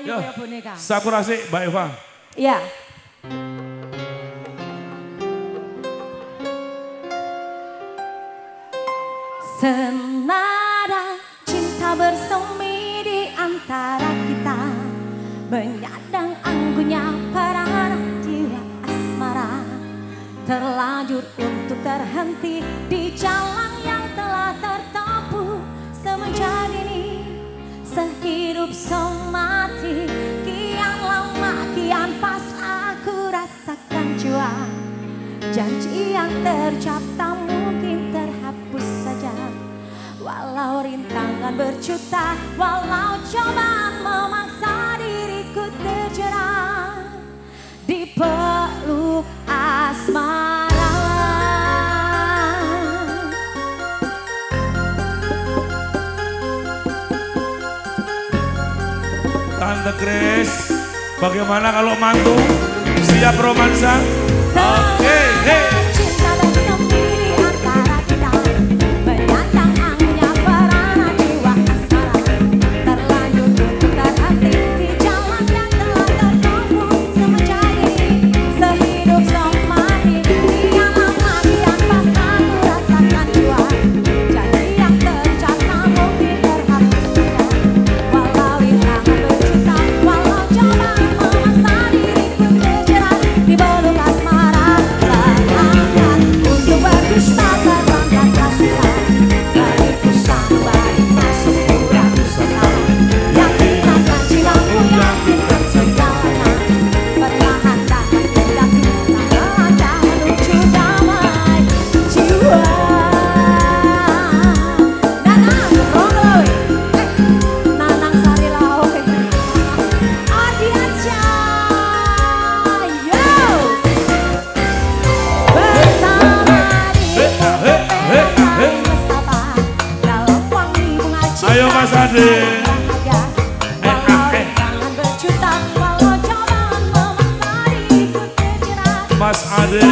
nyanyi kayak boneka. Sakurasi Mbak Eva. Iya. Senada cinta bersemi di antara kita, menyandang anggunnya para jiwa asmara, terlanjur untuk terhenti di jalan yang telah tertempuh semenjak ini. Sehidup semati, kian lama kian pas aku rasakan jua. Janji yang tercipta mungkin terhapus saja, walau rintangan berjuta, walau cobaan memaksa diriku terjerat di peluk asmara. Tante Grace, bagaimana kalau mantu siap romansa? Oke, hey. Ayo Mas Ade. Mas Ade.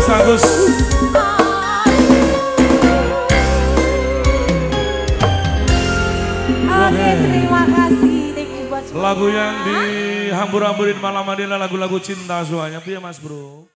Mas Agus. Oke, terima kasih. Thank you buat semua. Lagu yang dihambur-hamburin malam ini adalah lagu-lagu cinta semuanya. Iya Mas Bro.